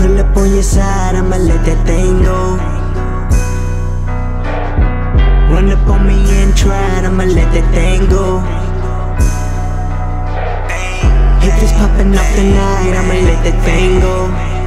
pull up on your side, I'ma let that thing go. Run up on me and try it, I'ma let that thing go. If it's popping off tonight, I'ma let that thing go.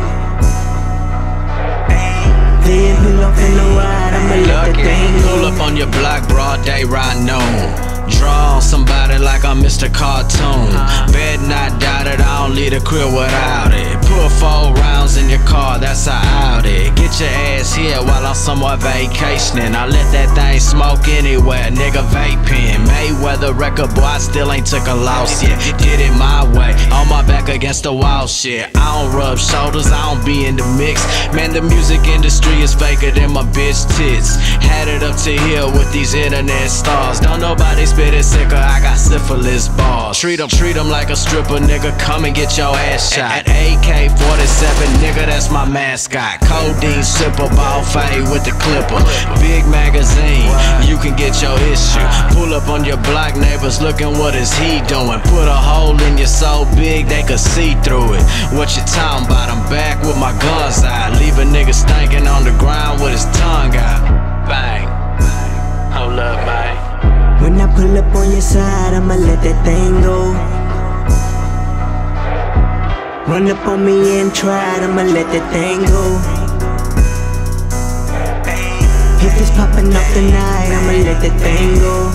Then pull up in the ride, I'ma let that thing go. Pull up on your block, broad day, ride noon. Draw on somebody like I'm Mr. Cartoon. Bet not doubt it, I don't leave the crib without it. Put 4 rounds in your car, that's a Audi. Get your ass here while I'm somewhere vacationing. I let that thing smoke anywhere, nigga vaping. Mayweather record, boy, I still ain't took a loss yet. Did it my way, on my back against the wall, shit. I don't rub shoulders, I don't be in the mix. Man, the music industry is faker than my bitch tits. Had it up to here with these internet stars. Don't nobody spit it sicker, I got syphilis balls. Treat 'em like a stripper, nigga, come and get your ass shot. At AK-47, nigga, that's my mascot. Codeine sipper, ball fade with the clipper. Big magazine, you can get your issue. Pull up on your block, neighbors looking, what is he doing? Put a hole in you so big they could see through it. What you talking about? I'm back with my guns out. Leave a nigga stinking on the ground with his tongue out. Bang. Hold up, man. When I pull up on your side, I'ma let that thing go. Run up on me and try it, I'ma let that thing go. If it's popping up tonight, I'ma let that thing go.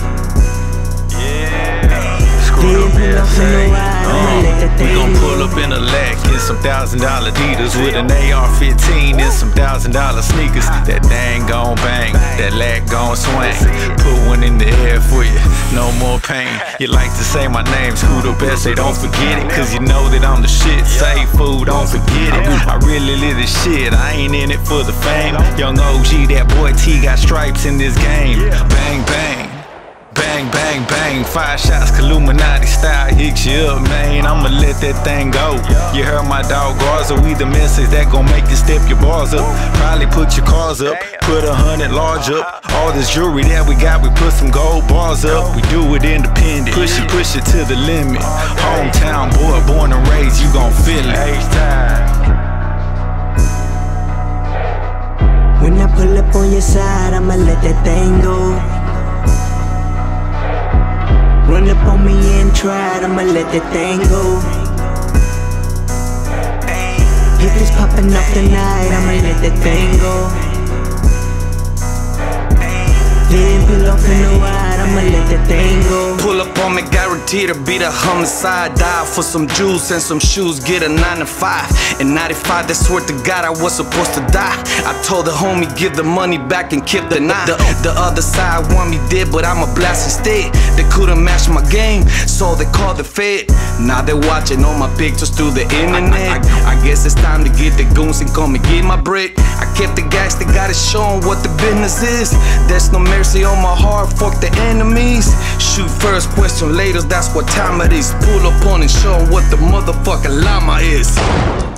Then pull up in the ride, I'ma let that thing go. We gon' pull up in a lack in some $1,000 Adidas with an AR-15 and some $1,000 sneakers. That thing gon' bang, that lack gon' swing. Put one in the air for you, no more pain. You like to say my name's who the best, they don't forget it. Cause you know that I'm the shit, say food, don't forget it. I really live this shit, I ain't in it for the fame. Young OG, that boy T got stripes in this game. Bang, bang. Bang, bang, bang, 5 shots, Illuminati style, hit you up, man. I'ma let that thing go. You heard my dog Garza, we the message that gon' make you step your bars up. Probably put your cars up, put 100 large up. All this jewelry that we got, we put some gold bars up. We do it independent, push it to the limit. Hometown boy, born and raised, you gon' feel it. When I pull up on your side, I'ma let that thing go. Run up on me and try it, I'ma let that thing go. If it's popping up tonight, I'ma let that thing go. Then pull up in the ride, I'ma let that thing go. Pull up on me, guaranteed to beat a homicide. Die for some juice and some shoes, get a 9 to 5. In 95, they swear to God I was supposed to die. I told the homie, give the money back and keep the 9. The other side want me dead, but I'm a blast instead. They couldn't match my game, so they called the Fed. Now they watching all my pictures through the internet. I guess it's time to get the goons and come and get my bread. I kept the gas, they gotta show 'em what the business is. There's no mercy on my heart, fuck the enemies. Shoot first, question later, that's what time it is. Pull up on and show 'em what the motherfucking llama is.